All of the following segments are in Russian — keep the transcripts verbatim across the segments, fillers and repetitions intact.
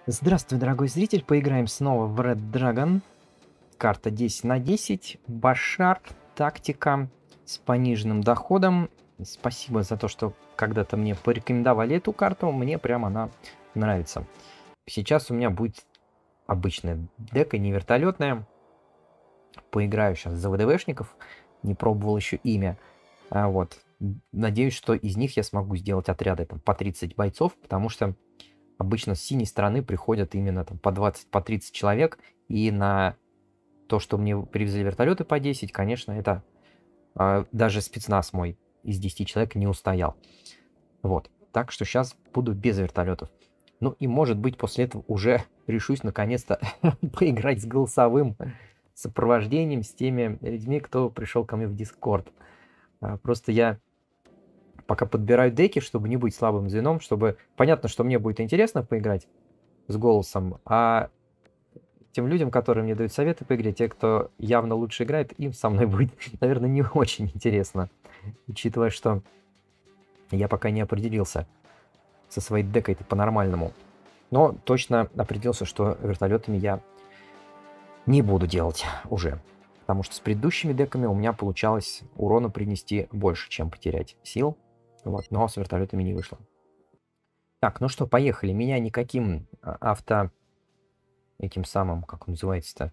Здравствуй, дорогой зритель, поиграем снова в Red Dragon. Карта десять на десять, Башар, тактика с пониженным доходом. Спасибо за то, что когда-то мне порекомендовали эту карту, мне прям она нравится. Сейчас у меня будет обычная дека, не вертолетная. Поиграю сейчас за ВДВшников, не пробовал еще имя. А вот. Надеюсь, что из них я смогу сделать отряды там, по тридцать бойцов, потому что обычно с синей стороны приходят именно там по двадцать, по тридцать человек, и на то, что мне привезли вертолеты по десять, конечно, это э, даже спецназ мой из десяти человек не устоял. Вот, так что сейчас буду без вертолетов. Ну и может быть после этого уже решусь наконец-то поиграть с голосовым сопровождением, с теми людьми, кто пришел ко мне в Discord. А, просто я пока подбираю деки, чтобы не быть слабым звеном, чтобы... Понятно, что мне будет интересно поиграть с голосом, а тем людям, которые мне дают советы по игре, те, кто явно лучше играет, им со мной будет, наверное, не очень интересно, учитывая, что я пока не определился со своей декой по-нормальному. Но точно определился, что вертолетами я не буду делать уже. Потому что с предыдущими деками у меня получалось урона принести больше, чем потерять сил. Вот, но с вертолетами не вышло. Так, ну что, поехали. Меня никаким авто... Этим самым, как он называется-то?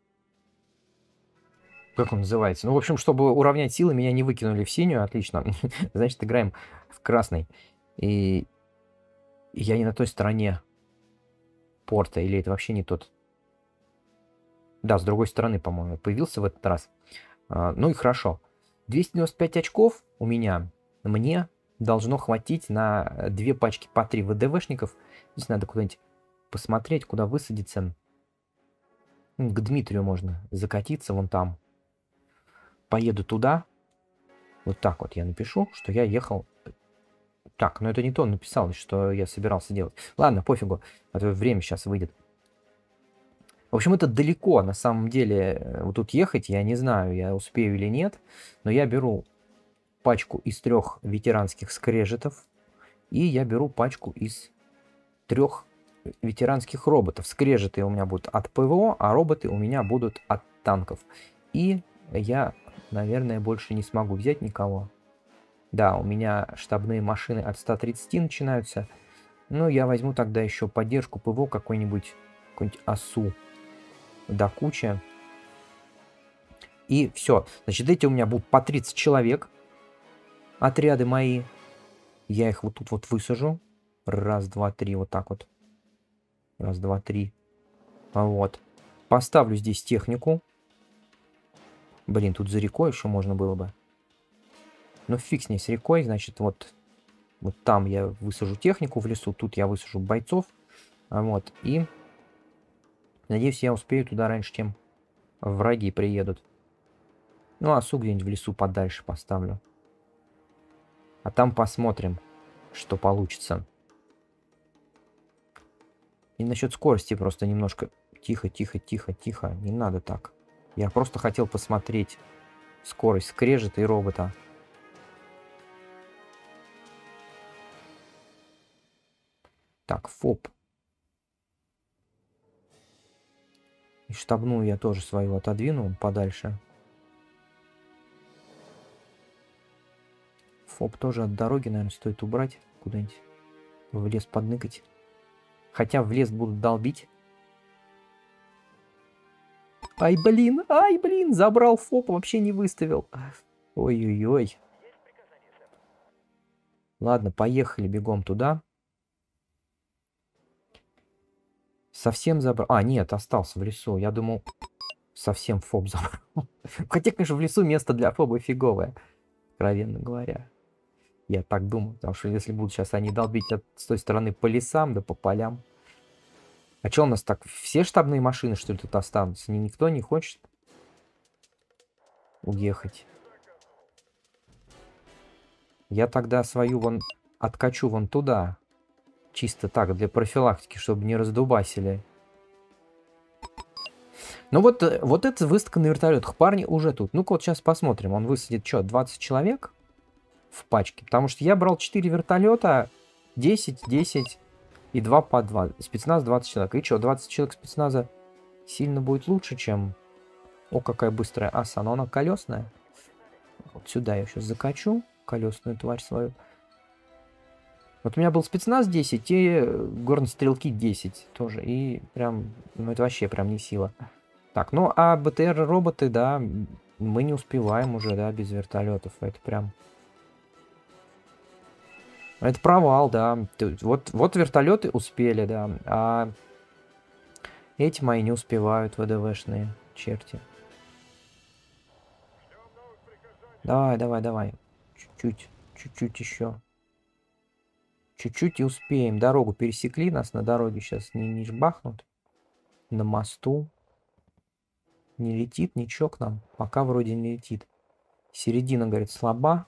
Как он называется? Ну, в общем, чтобы уравнять силы, меня не выкинули в синюю. Отлично. Значит, играем в красный. И... И я не на той стороне порта. Или это вообще не тот? Да, с другой стороны, по-моему, появился в этот раз. А, ну и хорошо. двести девяносто пять очков у меня. Мне должно хватить на две пачки по три ВДВшников. Здесь надо куда-нибудь посмотреть, куда высадиться. К Дмитрию можно закатиться вон там. Поеду туда. Вот так вот я напишу, что я ехал. Так, но это не то он написал, что я собирался делать. Ладно, пофигу, а то время сейчас выйдет. В общем, это далеко, на самом деле. Вот тут ехать, я не знаю, я успею или нет. Но я беру пачку из трех ветеранских скрежетов. И я беру пачку из трех ветеранских роботов. Скрежеты у меня будут от ПВО, а роботы у меня будут от танков. И я, наверное, больше не смогу взять никого. Да, у меня штабные машины от ста тридцати начинаются. Ну, я возьму тогда еще поддержку ПВО какой-нибудь, какой-нибудь АСУ до кучи. И все. Значит, эти у меня будут по тридцать человек. Отряды мои. Я их вот тут вот высажу. Раз, два, три, вот так вот. Раз, два, три. Вот. Поставлю здесь технику. Блин, тут за рекой еще можно было бы. Ну, фиг с ней, с рекой. Значит, вот, вот там я высажу технику в лесу. Тут я высажу бойцов. Вот. И надеюсь, я успею туда раньше, чем враги приедут. Ну, осу где-нибудь в лесу подальше поставлю. А там посмотрим, что получится. И насчет скорости просто немножко... Тихо, тихо, тихо, тихо. Не надо так. Я просто хотел посмотреть скорость скрежета и робота. Так, ФОП. И штабную я тоже свою отодвину подальше. ФОП тоже от дороги, наверное, стоит убрать куда-нибудь. В лес подныкать. Хотя в лес будут долбить. Ай, блин, ай, блин, забрал ФОП, вообще не выставил. Ой-ой-ой. Ладно, поехали бегом туда. Совсем забрал. А, нет, остался в лесу. Я думал, совсем ФОП забрал. Хотя, конечно, в лесу место для ФОПа фиговое. Откровенно говоря. Я так думаю. Потому что если будут сейчас они долбить от, с той стороны по лесам, да по полям. А что у нас так? Все штабные машины, что ли, тут останутся? Никто не хочет уехать. Я тогда свою вон откачу вон туда. Чисто так, для профилактики, чтобы не раздубасили. Ну вот, вот это выставка на вертолетах. Парни уже тут. Ну-ка вот сейчас посмотрим. Он высадит что, двадцать человек в пачке? Потому что я брал четыре вертолета, десять, десять. И два по два. Спецназ двадцать человек. И что, двадцать человек спецназа сильно будет лучше, чем... О, какая быстрая аса. Но она колесная. Вот сюда я сейчас закачу колесную тварь свою. Вот у меня был спецназ десять и горнострелки десять тоже. И прям, ну это вообще прям не сила. Так, ну а БТР-роботы, да, мы не успеваем уже, да, без вертолетов. Это прям... Это провал, да. Вот, вот вертолеты успели, да. А эти мои не успевают, ВДВшные черти. Давай, давай, давай. Чуть-чуть, чуть-чуть еще. Чуть-чуть и успеем. Дорогу пересекли, нас на дороге сейчас не, не жбахнут. На мосту. Не летит ничего к нам. Пока вроде не летит. Середина, говорит, слаба.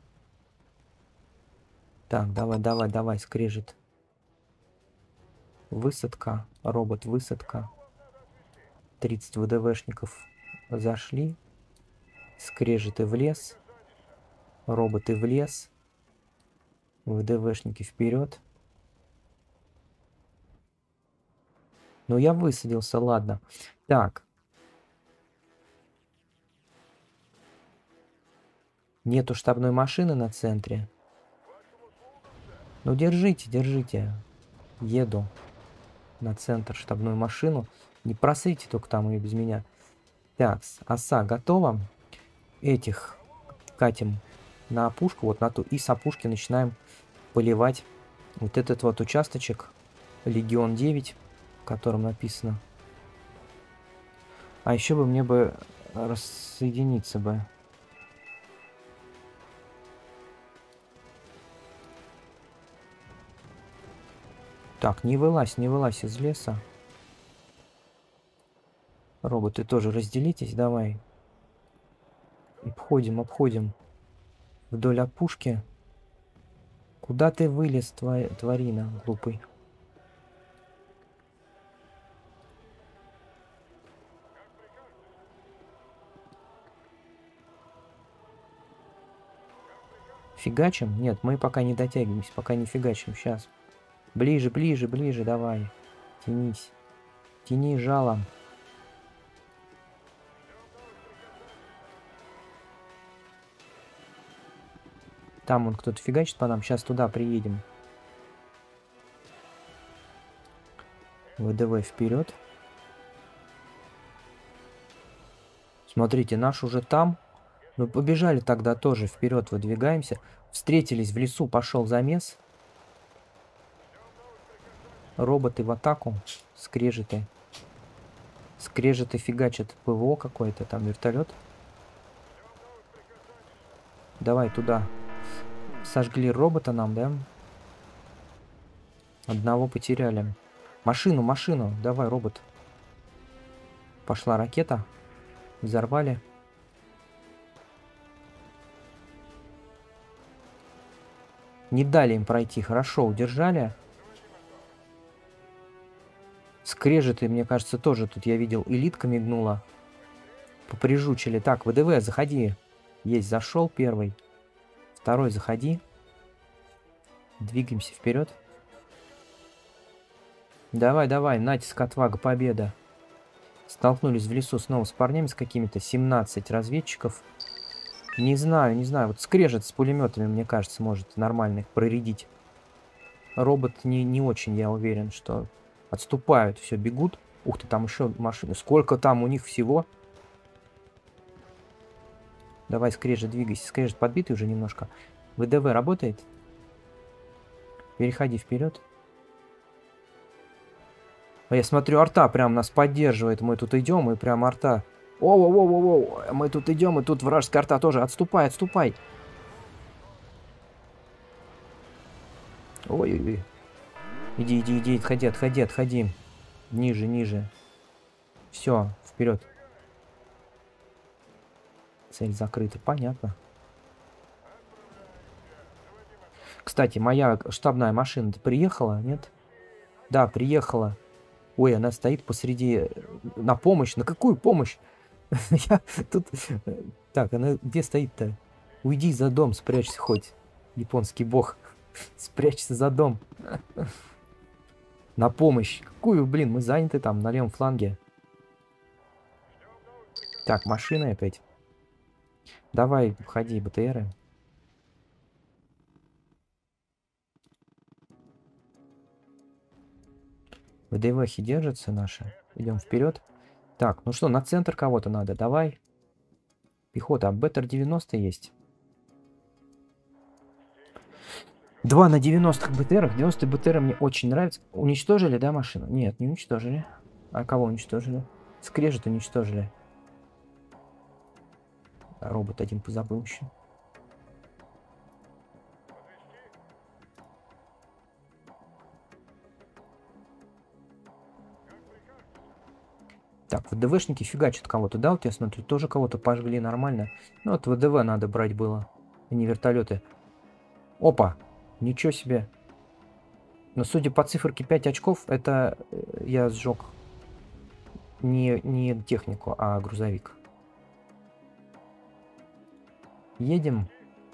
Так, давай, давай, давай, скрежет. Высадка. Робот, высадка. тридцать ВДВшников зашли. Скрежеты в лес. Роботы в лес. ВДВшники вперед. Ну, я высадился, ладно. Так. Нету штабной машины на центре. Ну, держите, держите. Еду на центр штабную машину. Не просрите только там ее без меня. Так, оса готова. Этих катим на опушку, вот на ту. И с опушки начинаем поливать вот этот вот участочек. Легион девять, в котором написано. А еще бы мне бы рассоединиться бы. Так, не вылазь, не вылазь из леса. Роботы тоже разделитесь, давай. Обходим, обходим. Вдоль опушки. Куда ты вылез, твой, тварина, глупый? Фигачим? Нет, мы пока не дотягиваемся, пока не фигачим. Сейчас. Ближе, ближе, ближе, давай. Тянись. Тяни жалом. Там он кто-то фигачит по нам. Сейчас туда приедем. ВДВ вперед. Смотрите, наш уже там. Ну, побежали тогда тоже вперед, выдвигаемся. Встретились в лесу, пошел замес. Роботы в атаку. Скрежеты. Скрежеты фигачат. ПВО какое-то, там вертолет. Давай туда. Сожгли робота нам, да? Одного потеряли. Машину, машину. Давай, робот. Пошла ракета. Взорвали. Не дали им пройти. Хорошо, удержали. Скрежеты, мне кажется, тоже тут я видел. Элитка мигнула. Поприжучили. Так, ВДВ, заходи. Есть, зашел первый. Второй, заходи. Двигаемся вперед. Давай, давай, натиск, отвага, победа. Столкнулись в лесу снова с парнями, с какими-то семнадцать разведчиков. Не знаю, не знаю. Вот скрежет с пулеметами, мне кажется, может нормально их проредить. Робот не, не очень, я уверен, что отступают, все, бегут. Ух ты, там еще машины. Сколько там у них всего? Давай, скрежет, двигайся. Скрежет подбитый уже немножко. ВДВ работает? Переходи вперед. А я смотрю, арта прям нас поддерживает. Мы тут идем, и прям арта. Оу-оу-оу-оу, мы тут идем, и тут вражеская арта тоже. Отступай, отступай. Ой-ой-ой. Иди, иди, иди, отходи, отходи, отходи. Ниже, ниже. Все, вперед. Цель закрыта, понятно. Кстати, моя штабная машина-то приехала, нет? Да, приехала. Ой, она стоит посреди... На помощь? На какую помощь? Я тут... Так, она где стоит-то? Уйди за дом, спрячься хоть. Японский бог. Спрячься за дом. На помощь. Какую, блин, мы заняты там на левом фланге. Так, машины опять. Давай, входи, БТРы. ВДВхи держатся наши. Идем вперед. Так, ну что, на центр кого-то надо. Давай. Пехота. А Беттер девяносто есть. два на девяностых БТРах. девяностые БТРы мне очень нравятся. Уничтожили, да, машину? Нет, не уничтожили. А кого уничтожили? Скрежет уничтожили. А робот один позабыл еще. Так, ВДВшники фигачат кого-то, да? Вот я смотрю, тоже кого-то пожгли нормально. Ну, вот ВДВ надо брать было, а не вертолеты. Опа! Ничего себе. Но судя по циферке пять очков, это я сжег не, не технику, а грузовик. Едем.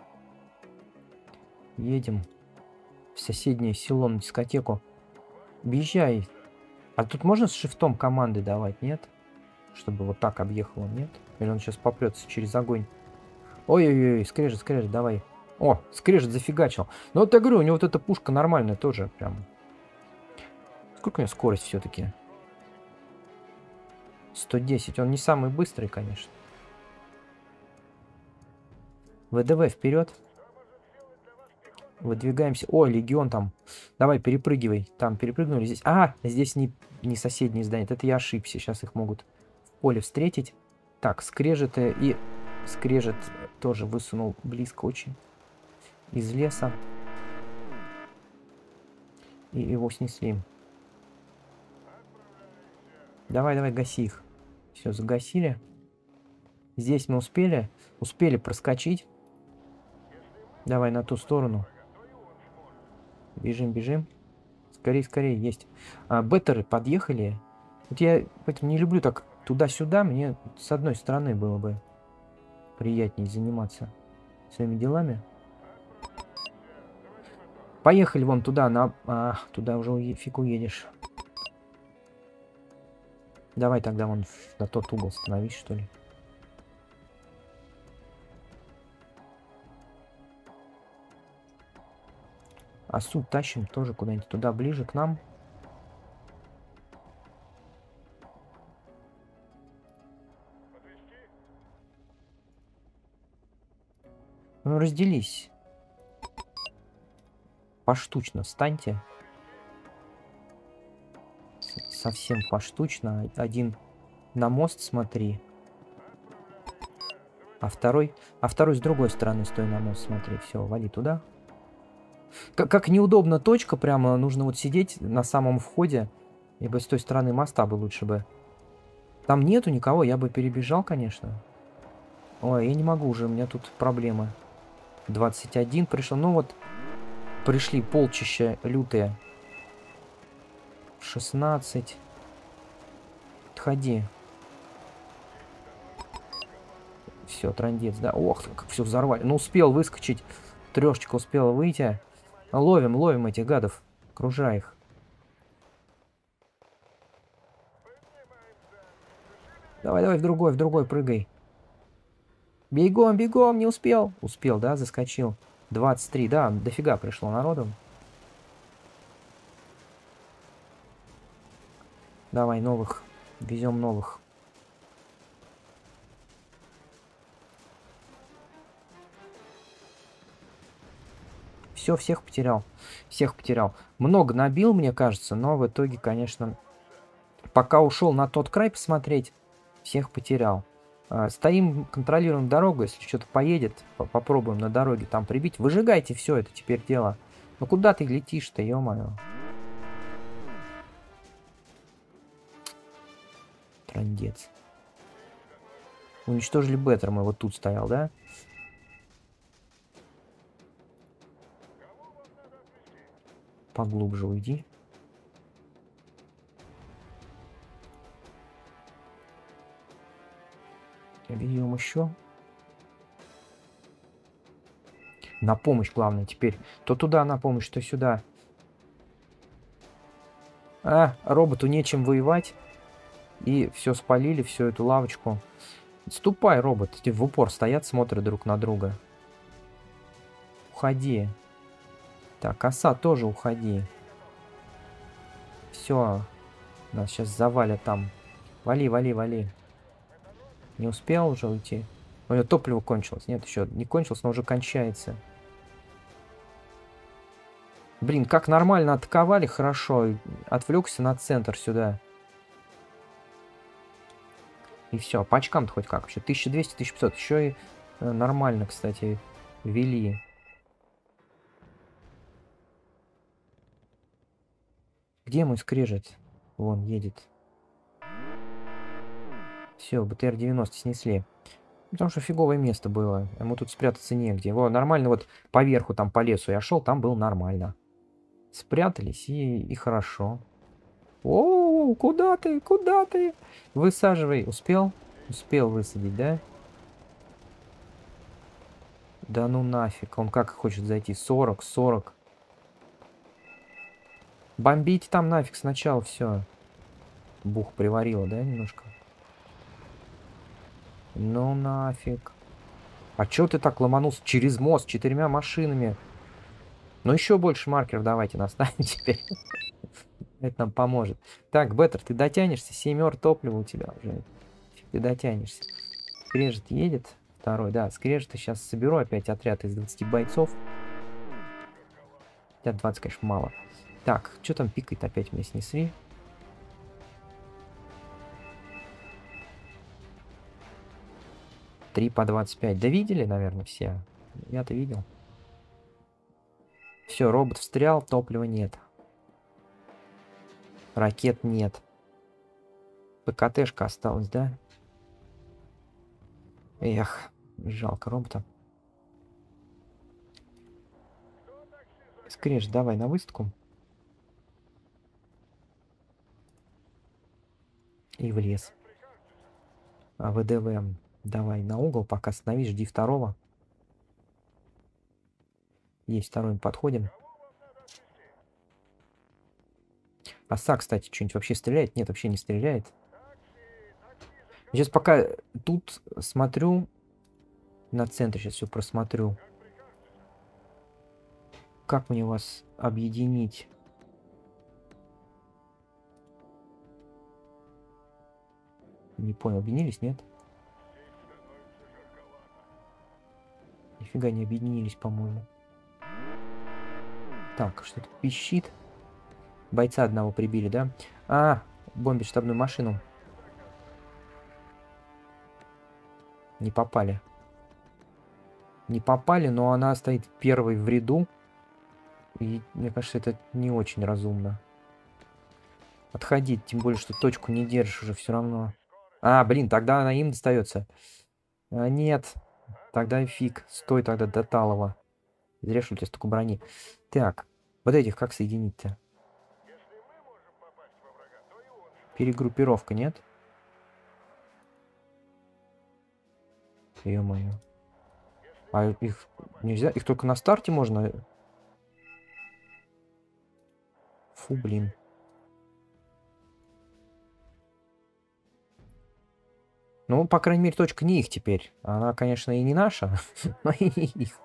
Едем в соседнее село на дискотеку. Въезжай. А тут можно с шифтом команды давать, нет? Чтобы вот так объехало, нет? Или он сейчас попрется через огонь? Ой-ой-ой, скрежет, скрежет, давай. О, скрежет зафигачил. Ну вот я говорю, у него вот эта пушка нормальная тоже прям. Сколько у него скорость все-таки? сто десять. Он не самый быстрый, конечно. ВДВ вперед. Выдвигаемся. О, легион там. Давай, перепрыгивай. Там перепрыгнули. Здесь. А, здесь не, не соседние здания. Это я ошибся. Сейчас их могут в поле встретить. Так, скрежеты и... Скрежет тоже высунул близко очень. Из леса. И его снесли. Давай, давай, гаси их. Все, загасили. Здесь мы успели. Успели проскочить. Давай на ту сторону. Бежим, бежим. Скорее, скорее, есть. А, беттеры подъехали. Вот я поэтому не люблю так туда-сюда. Мне с одной стороны было бы приятнее заниматься своими делами. Поехали вон туда, на... А, туда уже фиг уедешь. Давай тогда вон на тот угол становись, что ли. А суд тащим тоже куда-нибудь туда, ближе к нам. Ну, разделись. Поштучно встаньте. Совсем поштучно. Один на мост смотри. А второй... А второй с другой стороны стой на мост смотри. Все, вали туда. Как, как неудобно точка. Прямо нужно вот сидеть на самом входе. И бы с той стороны моста бы лучше бы. Там нету никого. Я бы перебежал, конечно. Ой, я не могу уже. У меня тут проблемы. двадцать один пришел. Ну вот... Пришли полчища лютые. шестнадцать. Отходи. Все, трындец, да. Ох, как все взорвали. Ну, успел выскочить. Трешечка успела выйти. Ловим, ловим этих гадов. Окружай их. Давай, давай, в другой, в другой прыгай. Бегом, бегом, не успел. Успел, да, заскочил. двадцать три, да, дофига пришло народу. Давай, новых. Везем новых. Все, всех потерял. Всех потерял. Много набил, мне кажется, но в итоге, конечно, пока ушел на тот край посмотреть, всех потерял. Стоим, контролируем дорогу. Если что-то поедет, попробуем на дороге там прибить. Выжигайте все это теперь дело. Ну куда ты летишь-то, ё-моё? Трындец. Уничтожили Беттер, мы вот тут стоял, да? Поглубже уйди. Бьем еще. На помощь, главное, теперь. То туда на помощь, то сюда. А, роботу нечем воевать. И все спалили, всю эту лавочку. Ступай, робот. Эти в упор стоят, смотрят друг на друга. Уходи. Так, оса тоже уходи. Все. Нас сейчас завалят там. Вали, вали, вали. Не успел уже уйти? У него топливо кончилось. Нет, еще не кончилось, но уже кончается. Блин, как нормально атаковали, хорошо. Отвлекся на центр сюда. И все, по очкам-то хоть как. Вообще тысяча двести, тысяча пятьсот. Еще и э, нормально, кстати, вели. Где мой скрежет? Вон, едет. Все, БТР девяносто снесли. Потому что фиговое место было. Ему тут спрятаться негде. Во, нормально вот по верху, там по лесу я шел, там было нормально. Спрятались и, и хорошо. О, куда ты? Куда ты? Высаживай. Успел? Успел высадить, да? Да ну нафиг. Он как хочет зайти? сорок, сорок. Бомбите там нафиг сначала все. Бух приварило, да, немножко? Ну нафиг. А чё ты так ломанулся через мост четырьмя машинами? Ну еще больше маркеров давайте наставим теперь. Это нам поможет. Так, Беттер, ты дотянешься? Семер топлива у тебя уже. Ты дотянешься. Скрежет едет. Второй, да, скрежет. Сейчас соберу опять отряд из двадцати бойцов. Хотя двадцать, конечно, мало. Так, что там пикает? Опять меня снесли. три по двадцать пять. Да видели, наверное, все. Я-то видел. Все, робот встрял, топлива нет. Ракет нет. ПКТшка осталась, да? Эх, жалко робота. Скрежет, давай на высадку. И в лес. А ВДВ, давай на угол, пока остановись, жди второго. Есть второй, подходим. Оса, кстати, что-нибудь вообще стреляет? Нет, вообще не стреляет. Сейчас пока тут смотрю. На центре сейчас все просмотрю. Как мне вас объединить? Не понял, объединились, нет? Нифига не объединились, по-моему. Так, что-то пищит. Бойца одного прибили, да? А, бомбит штабную машину. Не попали. Не попали, но она стоит первой в ряду. И мне кажется, это не очень разумно. Отходить, тем более, что точку не держишь уже все равно. А, блин, тогда она им достается. А, нет, тогда и фиг. Стой тогда до Талова. Зря, что у тебя столько брони. Так, вот этих как соединить-то? Перегруппировка, нет? Ё-моё. А их нельзя? Их только на старте можно? Фу, блин. Ну, по крайней мере, точка не их теперь. Она, конечно, и не наша, но и не их.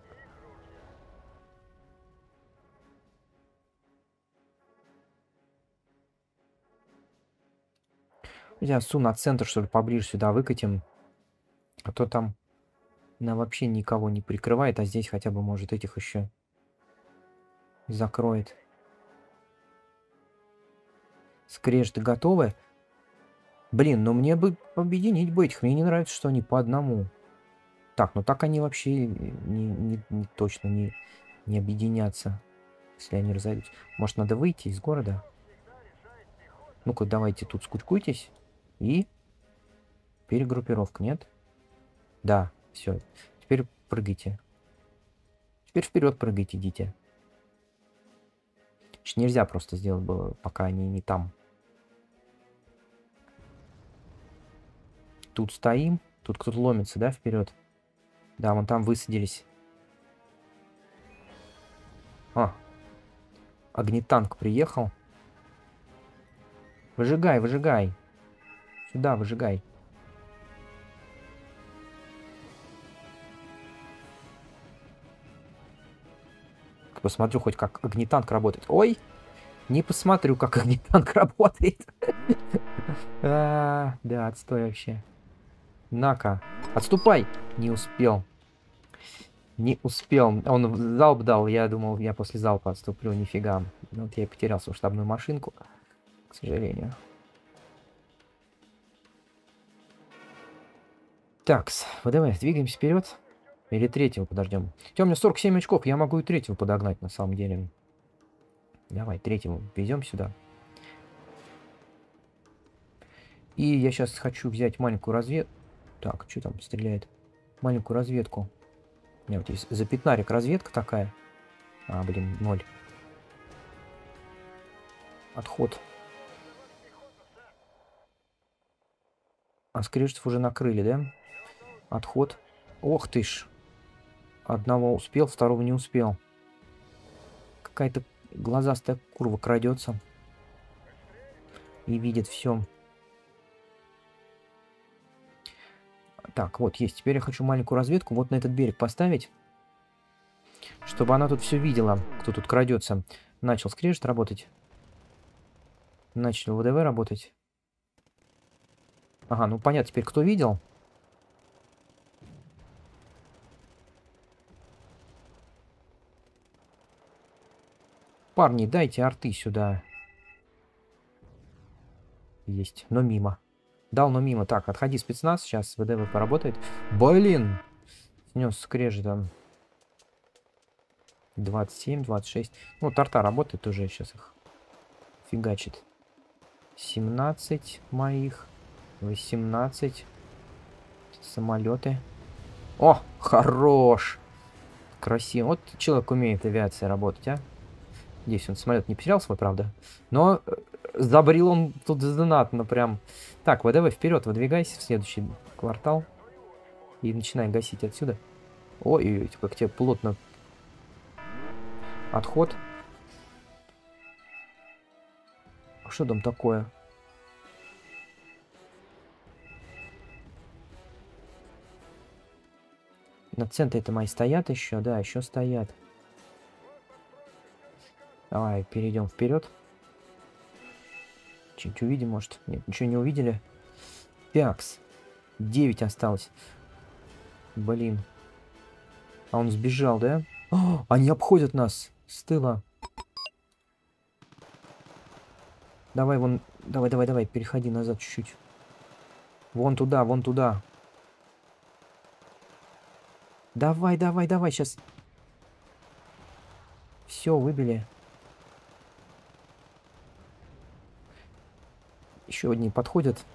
Я су на центр, что ли, поближе сюда выкатим. А то там она вообще никого не прикрывает, а здесь хотя бы, может, этих еще закроет. Скрежеты готовы? Блин, ну мне бы объединить бы этих. Мне не нравится, что они по одному. Так, ну так они вообще не, не, не точно не, не объединятся, если они разойдутся. Может, надо выйти из города? Ну-ка, давайте тут скучкуйтесь. И перегруппировка, нет? Да, все. Теперь прыгайте. Теперь вперед прыгайте, идите. Нельзя просто сделать было, пока они не там. Тут стоим. Тут кто-то ломится, да, вперед? Да, вон там высадились. А, огнетанк приехал. Выжигай, выжигай. Сюда, выжигай. Посмотрю хоть как огнетанк работает. Ой! Не посмотрю, как огнетанк работает. А, да, отстой вообще. На-ка. Отступай! Не успел. Не успел. Он залп дал. Я думал, я после залпа отступлю. Нифига. Вот я и потерял свою штабную машинку. К сожалению. Такс. ВДВ, двигаемся вперед. Или третьего подождем. Хотя у меня сорок семь очков. Я могу и третьего подогнать на самом деле. Давай, третьего везем сюда. И я сейчас хочу взять маленькую разведку. Так, что там стреляет? Маленькую разведку. У меня вот есть запятнарик разведка такая. А, блин, ноль. Отход. А скрежетов уже накрыли, да? Отход. Ох ты ж. Одного успел, второго не успел. Какая-то глазастая курва крадется. И видит все. Так, вот есть. Теперь я хочу маленькую разведку вот на этот берег поставить. Чтобы она тут все видела, кто тут крадется. Начал скрежет работать. Начал ВДВ работать. Ага, ну понятно теперь, кто видел. Парни, дайте арты сюда. Есть, но мимо. Дал, но мимо. Так, отходи, спецназ. Сейчас ВДВ поработает. Блин! Снес скрежетом. двадцать семь, двадцать шесть. Ну, тарта работает уже. Сейчас их фигачит. семнадцать моих. восемнадцать. Самолеты. О, хорош! Красиво. Вот человек умеет авиацией работать, а? Здесь он самолет не потерял свой, правда. Но забрил он тут знатно прям. Так, ВДВ, вперед, выдвигайся в следующий квартал. И начинай гасить отсюда. Ой, как тебе плотно. Отход. Что там такое? На центре это мои стоят еще, да, еще стоят. Давай, перейдем вперед. Чуть увидим, может. Нет, ничего не увидели. Пякс. девять осталось. Блин. А он сбежал, да? О, они обходят нас с тыла. Давай, вон. Давай, давай, давай. Переходи назад чуть-чуть. Вон туда, вон туда. Давай, давай, давай, сейчас. Все, выбили. Еще одни подходят.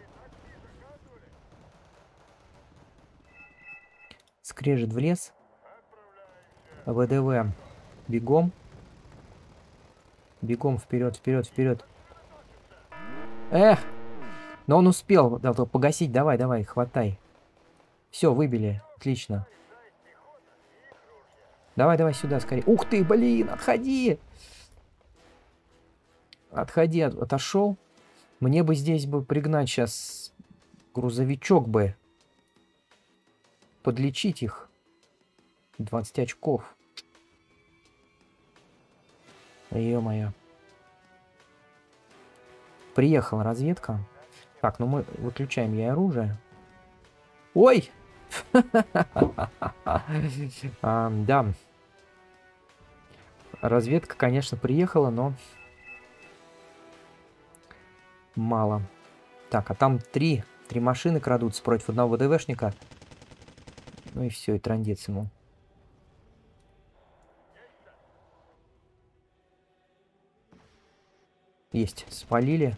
Скрежет в лес. ВДВ. Бегом. Бегом вперед, вперед, вперед. Эх! Но он успел да, погасить. Давай, давай, хватай. Все, выбили. Отлично. Давай, давай сюда скорее. Ух ты, блин, отходи! Отходи, от, отошел. Мне бы здесь бы пригнать сейчас грузовичок бы. Подлечить их. двадцать очков. Ё-моё. Приехала разведка. Так, ну мы выключаем ей оружие. Ой! а, да. Разведка, конечно, приехала, но мало. Так, а там три. Три машины крадутся против одного ВДВшника. Ну и все, и трындец ему. Есть, спалили.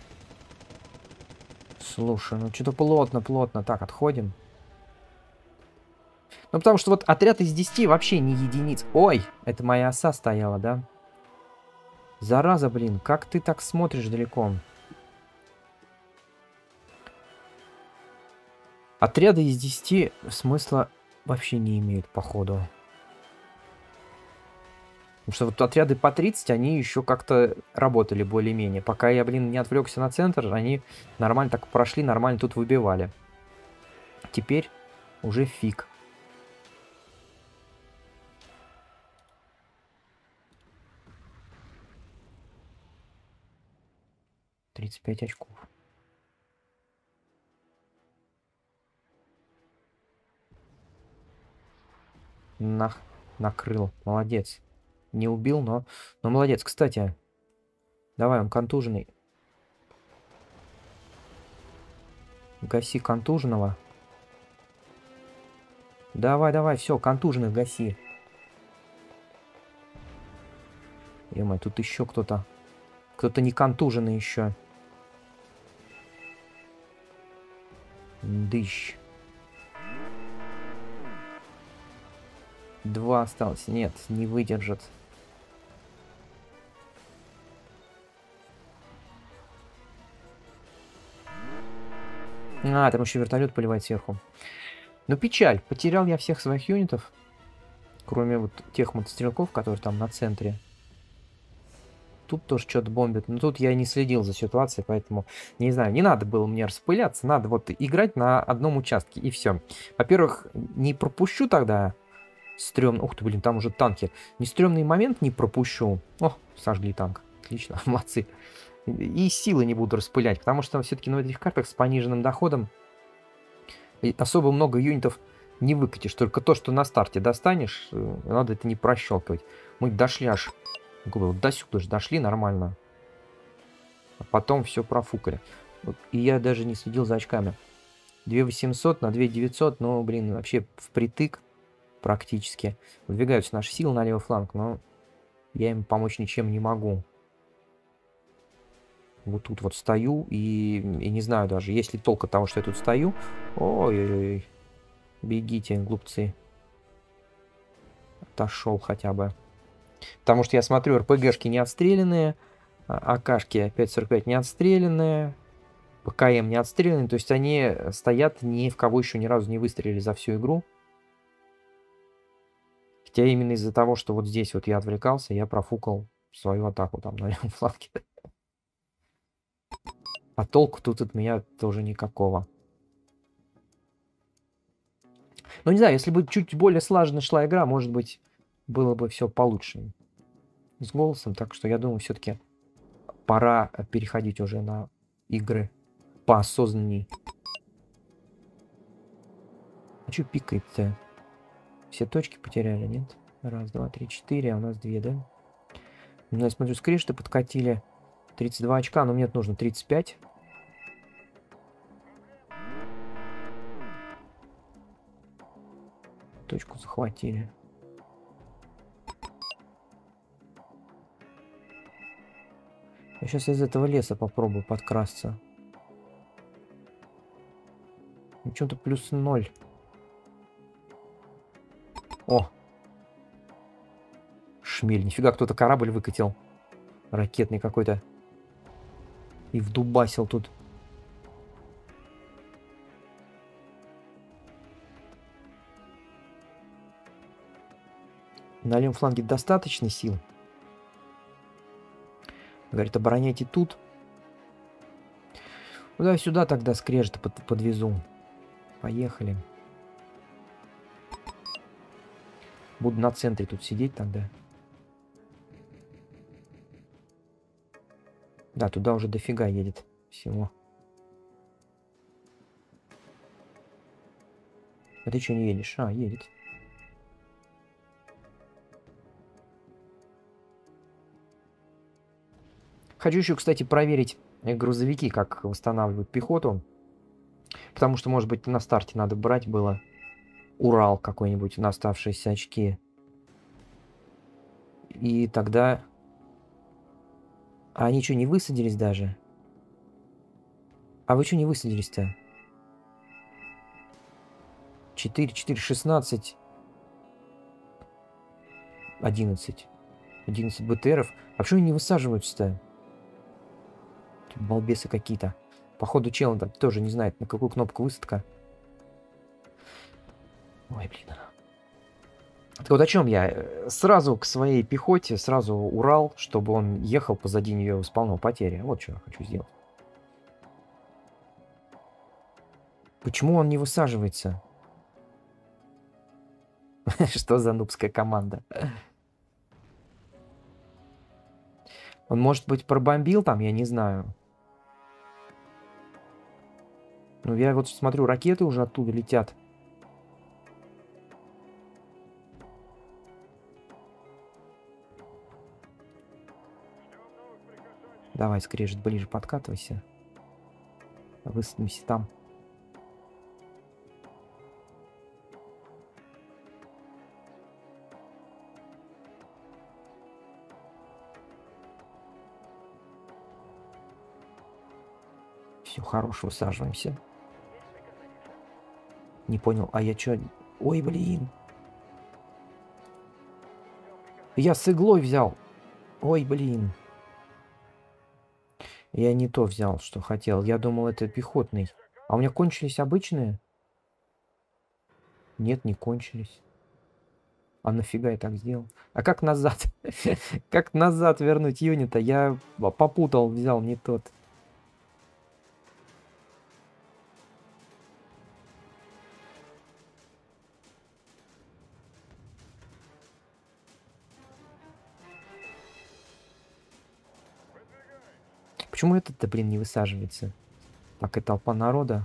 Слушай, ну что-то плотно, плотно. Так, отходим. Ну, потому что вот отряд из десяти вообще не единиц. Ой, это моя оса стояла, да? Зараза, блин, как ты так смотришь далеко? Отряды из десяти смысла вообще не имеют, походу. Потому что вот отряды по тридцать, они еще как-то работали более-менее. Пока я, блин, не отвлекся на центр, они нормально так прошли, нормально тут выбивали. Теперь уже фиг. тридцать пять очков. Нах, накрыл. Молодец. Не убил, но... Но молодец. Кстати, давай, он контуженный. Гаси контуженного. Давай, давай, все, контуженных гаси. Ё-моё, тут еще кто-то. Кто-то не контуженный еще. Дыщ. Два осталось. Нет, не выдержит. А, там еще вертолет поливает сверху. Ну, печаль. Потерял я всех своих юнитов. Кроме вот тех мотострелков, которые там на центре. Тут тоже что-то бомбит. Но тут я не следил за ситуацией, поэтому, не знаю, не надо было мне распыляться. Надо вот играть на одном участке, и все. Во-первых, не пропущу тогда стрёмный... Ух ты, блин, там уже танки. Не стрёмный момент не пропущу. О, сожгли танк. Отлично, молодцы. И силы не буду распылять, потому что все-таки на этих картах с пониженным доходом особо много юнитов не выкатишь. Только то, что на старте достанешь, надо это не прощелкивать. Мы дошли аж... Вот до сюда же дошли нормально. А потом все профукали. Вот, и я даже не следил за очками. две восемьсот на две девятьсот, ну, блин, вообще впритык практически. Выдвигаются наши силы на левый фланг, но я им помочь ничем не могу. Вот тут вот стою и, и не знаю даже, есть ли толк от того, что я тут стою. Ой-ой-ой. Бегите, глупцы. Отошел хотя бы. Потому что я смотрю, РПГшки не отстрелянные, АКшки пять сорок пять не отстрелянные, ПКМ не отстрелянные. То есть они стоят, ни в кого еще ни разу не выстрелили за всю игру. Хотя именно из-за того, что вот здесь вот я отвлекался, я профукал свою атаку там на левом фланге. А толку тут от меня тоже никакого. Ну, не знаю, если бы чуть более слаженно шла игра, может быть, было бы все получше с голосом. Так что я думаю, все-таки пора переходить уже на игры поосознанней. А что пикает-то? Все точки потеряли, нет? Раз, два, три, четыре, а у нас две, да? Ну, я смотрю, скрежеты подкатили. тридцать два очка, но мне нужно тридцать пять. Точку захватили. Я сейчас из этого леса попробую подкрасться. Почему-то плюс ноль. О! Шмель. Нифига, кто-то корабль выкатил. Ракетный какой-то. И вдубасил тут. На левом фланге достаточно сил. Говорит, обороняйте тут. Ну, давай сюда тогда скрежет под, подвезу. Поехали. Буду на центре тут сидеть тогда. Да, туда уже дофига едет всего. А ты что не едешь? А, едет. Хочу еще, кстати, проверить грузовики, как восстанавливают пехоту. Потому что, может быть, на старте надо брать было Урал какой-нибудь на оставшиеся очки. И тогда... А они что, не высадились даже? А вы что не высадились-то? четыре, четыре, шестнадцать. одиннадцать. одиннадцать БТРов. А почему они не высаживаются-то? Балбесы какие-то. Походу, чел там тоже не знает, на какую кнопку высадка. Ой, блин. Так вот о чем я? Сразу к своей пехоте, сразу Урал, чтобы он ехал позади нее, восполнял потери. Вот что я хочу сделать. Почему он не высаживается? Что за нубская команда? Он, может быть, пробомбил там, я не знаю. Ну, я вот смотрю, ракеты уже оттуда летят. Давай, скрежет, ближе подкатывайся. Высадимся там. Все, хорошо, высаживаемся. Не понял, а я чё? Ой, блин. Я с иглой взял. Ой, блин. Я не то взял, что хотел. Я думал, это пехотный. А у меня кончились обычные? Нет, не кончились. А нафига я так сделал? А как назад? Как назад вернуть юнита? Я попутал, взял не тот. Почему этот-то, блин, не высаживается? Так, и толпа народа.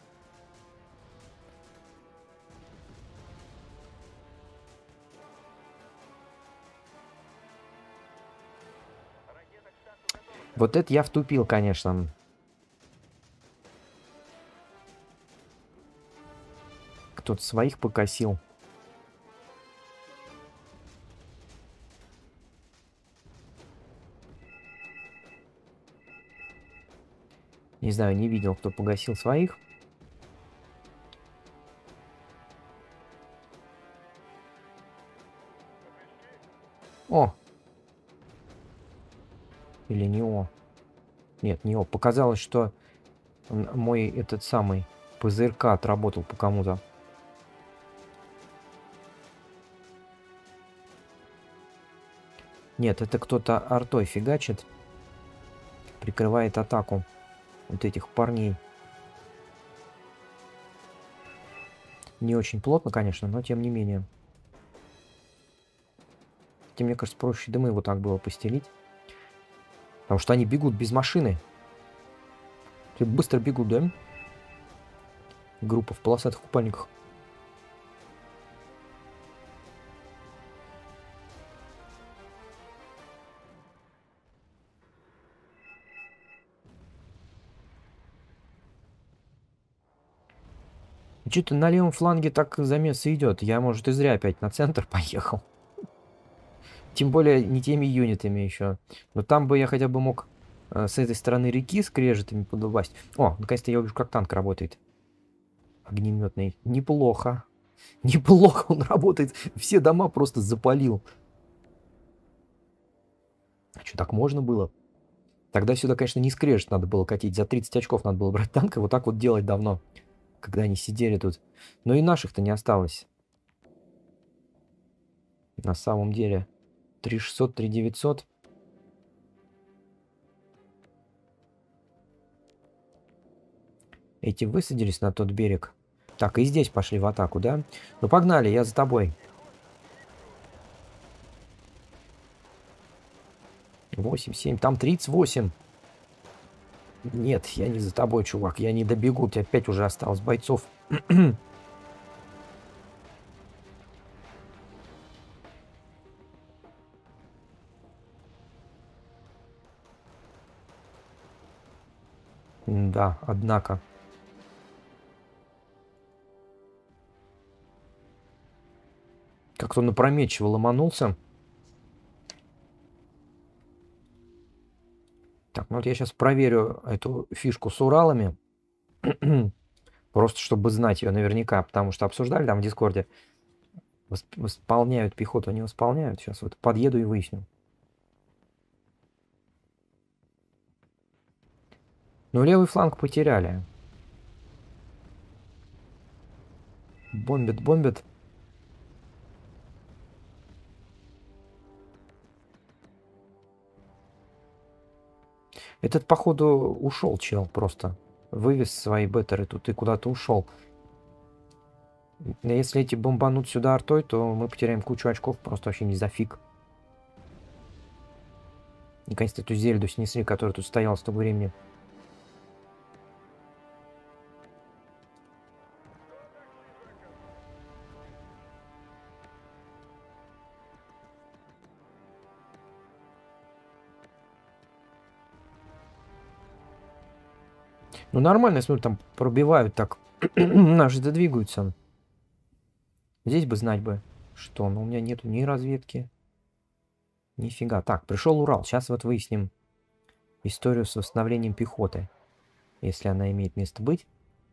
Вот это я втупил, конечно. Кто-то своих покосил. Не знаю, не видел, кто погасил своих. О! Или не О? Нет, не О. Показалось, что мой этот самый ПЗРК отработал по кому-то. Нет, это кто-то артой фигачит. Прикрывает атаку вот этих парней. Не очень плотно, конечно, но тем не менее. Хотя, мне кажется, проще дымы вот так было постелить. Потому что они бегут без машины. Быстро бегут, да? Группа в полосатых купальниках. Что-то на левом фланге так замес идет. Я, может, и зря опять на центр поехал. Тем более не теми юнитами еще. Но там бы я хотя бы мог э, с этой стороны реки скрежетами подубасть. О, наконец-то я увижу, как танк работает. Огнеметный. Неплохо. Неплохо он работает. Все дома просто запалил. А что, так можно было? Тогда сюда, конечно, не скрежет надо было катить. За тридцать очков надо было брать танк и вот так вот делать давно. Когда они сидели тут. Но и наших-то не осталось. На самом деле. три шестьсот, три девятьсот. Эти высадились на тот берег. Так, и здесь пошли в атаку, да? Ну погнали, я за тобой. восемь, семь, там тридцать восемь. Нет, я не за тобой, чувак. Я не добегу, у тебя опять уже осталось бойцов. Да, однако. Как-то он опрометчиво ломанулся. Так, ну вот я сейчас проверю эту фишку с Уралами. Просто чтобы знать ее наверняка, потому что обсуждали там в Дискорде. Восполняют пехоту, не восполняют. Сейчас вот подъеду и выясню. Ну, левый фланг потеряли. Бомбят, бомбят. Этот, походу, ушел чел просто. Вывез свои беттеры тут и куда-то ушел. Если эти бомбанут сюда артой, то мы потеряем кучу очков просто вообще не за фиг. Наконец-то эту зельду снесли, которая тут стояла столько времени. Ну нормально, я смотрю, там пробивают так. Наши двигаются. Здесь бы знать бы, что. Но у меня нету ни разведки. Нифига. Так, пришел Урал. Сейчас вот выясним историю с восстановлением пехоты. Если она имеет место быть.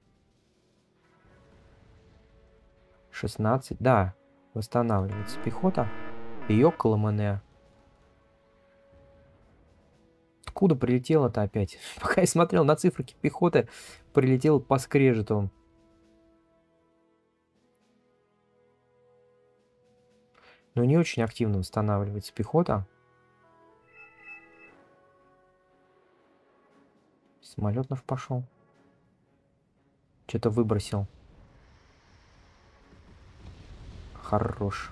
шестнадцать. Да, восстанавливается пехота. Ее Коломане. Откуда прилетело-то опять? Пока я смотрел на циферки пехоты, прилетел по скрежету. Но не очень активно восстанавливается пехота. Самолетов пошел. Что-то выбросил. Хорош.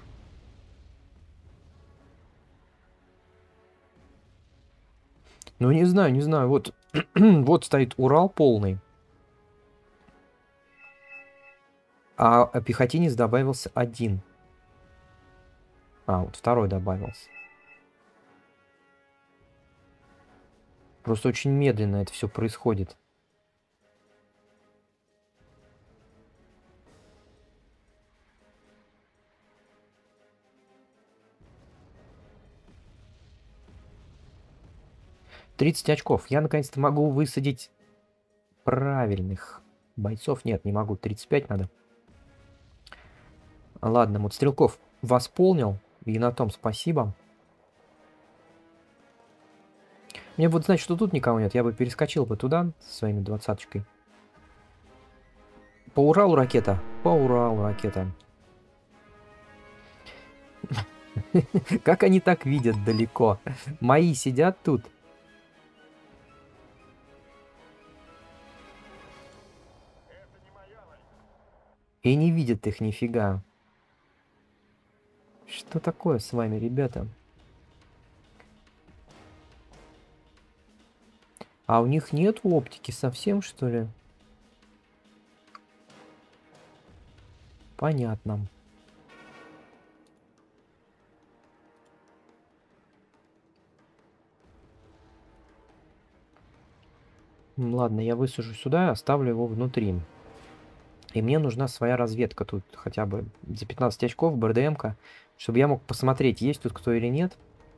Ну, не знаю, не знаю. Вот, вот стоит Урал полный. А, а пехотинец добавился один. А, вот второй добавился. Просто очень медленно это все происходит. тридцать очков. Я наконец-то могу высадить правильных бойцов. Нет, не могу. тридцать пять надо. Ладно, вот стрелков восполнил. И на том спасибо. Мне вот знать, что тут никого нет. Я бы перескочил бы туда со своими двадцаточкой. По Уралу ракета. По Уралу ракета. Как они так видят далеко? Мои сидят тут. И не видят их нифига. Что такое с вами, ребята? А у них нет оптики совсем, что ли? Понятно. Ладно, я высажу сюда, оставлю его внутри. И мне нужна своя разведка тут хотя бы за пятнадцать очков, БРДМ-ка, чтобы я мог посмотреть, есть тут кто или нет.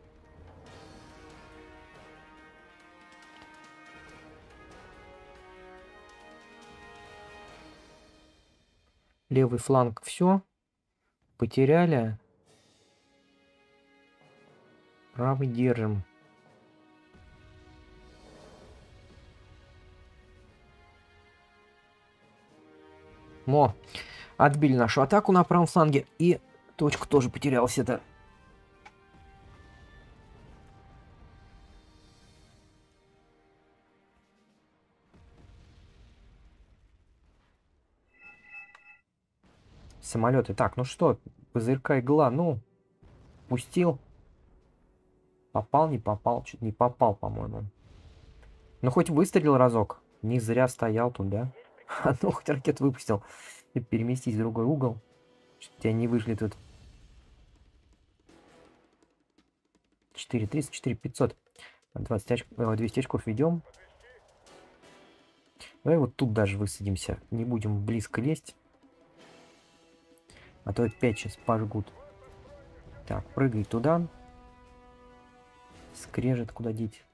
Левый фланг все. Потеряли. Правый держим. Мо. Отбили нашу атаку на правом фланге. И точку тоже потерялась. Это... Самолеты. Так, ну что, ПЗРК игла, ну, пустил. Попал, не попал, чуть не попал, по-моему. Ну, хоть выстрелил разок. Не зря стоял тут, да? А ну, хоть ракету выпустил. И переместись в другой угол. Что-то тебя не вышли тут. четыре тридцать, четыре пятьсот. двадцать очков, двести очков ведем. Давай вот тут даже высадимся. Не будем близко лезть. А то опять сейчас пожгут. Так, прыгай туда. Скрежет куда деть.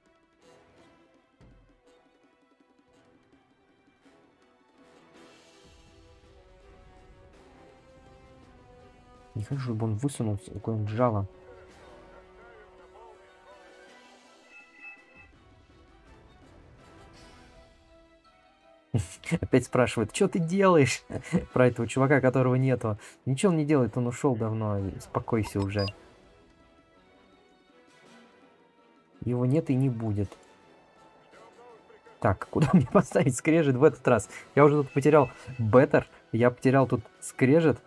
Не хочу, чтобы он высунулся, какое-нибудь жало. Опять спрашивает, что ты делаешь? Про этого чувака, которого нету. Ничего он не делает, он ушел давно. Успокойся уже. Его нет и не будет. Так, куда мне поставить скрежет в этот раз? Я уже тут потерял беттер, я потерял тут скрежет.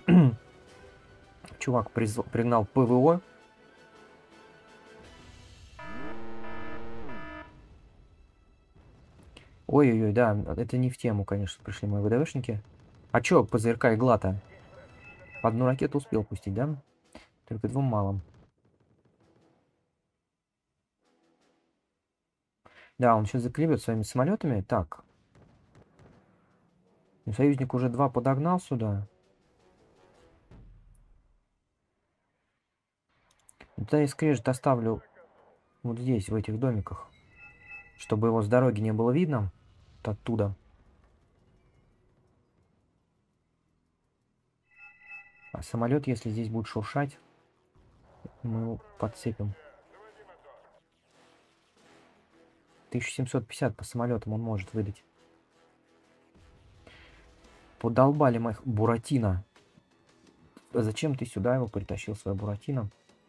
Чувак приз... пригнал ПВО. Ой-ой-ой, да, это не в тему, конечно, пришли мои ВДВшники. А чё, ПЗРК игла-то? Одну ракету успел пустить, да? Только двум малым. Да, он сейчас заклевет своими самолетами. Так. Союзник уже два подогнал сюда. Да, я скрежет оставлю вот здесь, в этих домиках. Чтобы его с дороги не было видно. Вот оттуда. А самолет, если здесь будет шуршать, мы его подцепим. тысяча семьсот пятьдесят по самолетам он может выдать. Подолбали моих Буратино. А зачем ты сюда его притащил, свою Буратино?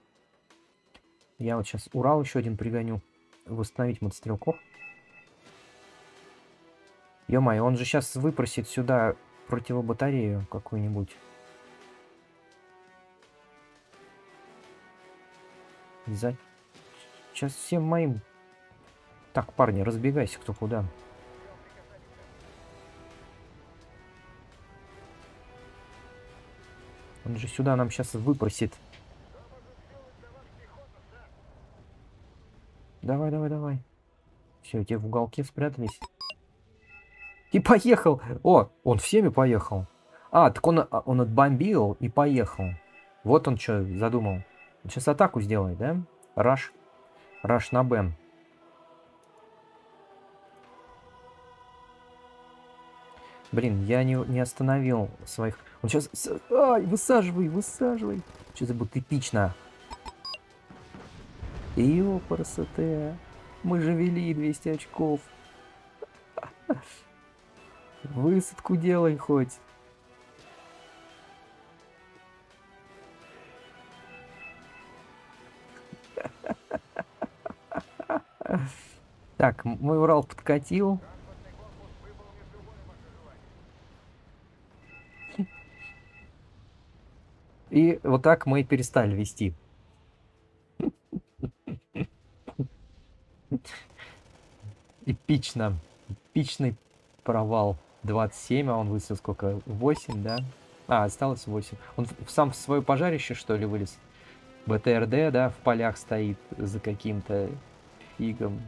Я вот сейчас Урал еще один пригоню. Восстановить мотострелков. Ё-моё, он же сейчас выпросит сюда противобатарею какую-нибудь. За... Сейчас всем моим... Так, парни, разбегайся кто куда. Он же сюда нам сейчас выпросит. Давай, давай, давай. Все, те в уголке спрятались. И поехал. О, он всеми поехал. А, так он, он отбомбил и поехал. Вот он что задумал. Он сейчас атаку сделает, да? Раш. Раш на Б. Блин, я не, не остановил своих... Он сейчас... Ай, высаживай, высаживай. Что-то будет эпично. Ёпарасоте. Мы же вели двести очков. Высадку делай хоть. Так, мой Урал подкатил. И вот так мы и перестали вести. Эпично. Эпичный провал. двадцать семь, а он высадил сколько? восемь, да? А, осталось восемь. Он в сам в свое пожарище, что ли, вылез? БТРД, да, в полях стоит за каким-то фигом.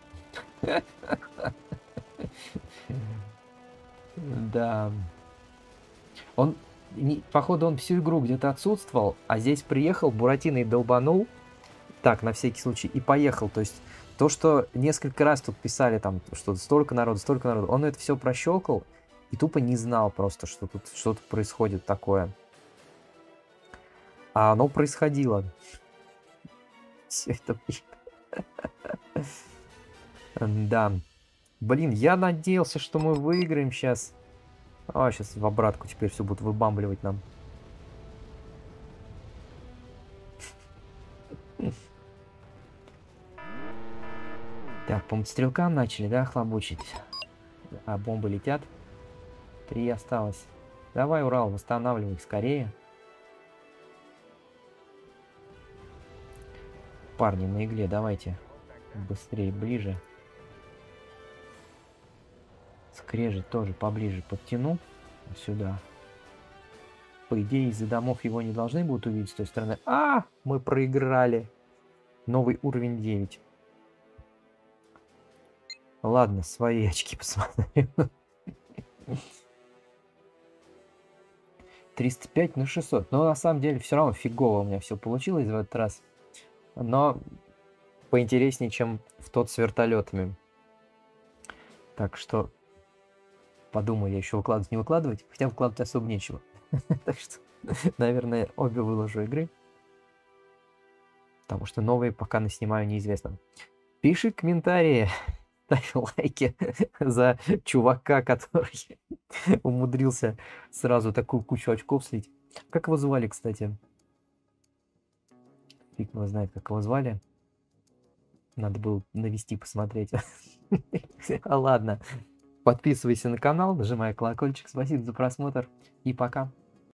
Да. Он, не, походу, он всю игру где-то отсутствовал, а здесь приехал, Буратино и долбанул. Так, на всякий случай, и поехал. То есть, то, что несколько раз тут писали, там, что столько народу, столько народу, он это все прощелкал и тупо не знал просто, что тут что-то происходит такое. А оно происходило. Все это... Да. Блин, я надеялся, что мы выиграем сейчас. А, сейчас в обратку теперь все будут выбамбливать нам. Так, по стрелкам начали, да, хлобучить? А бомбы летят. Три осталось. Давай, Урал, восстанавливай скорее. Парни на игле, давайте. Быстрее, ближе. Скрежет тоже поближе подтяну. Сюда. По идее, из-за домов его не должны будут увидеть с той стороны. А, мы проиграли. Новый уровень девять. Ладно, свои очки посмотрим. триста пять на шестьсот. Но на самом деле все равно фигово у меня все получилось в этот раз. Но поинтереснее, чем в тот с вертолетами. Так что подумаю, я еще выкладывать, не выкладывать. Хотя выкладывать особо нечего. Так что, наверное, обе выложу игры. Потому что новые пока наснимаю неизвестно. Пиши комментарии. Ставь лайки за чувака, который умудрился сразу такую кучу очков слить. Как его звали, кстати? Фиг его знает, как его звали. Надо было навести, посмотреть. Ладно, подписывайся на канал, нажимай колокольчик. Спасибо за просмотр и пока.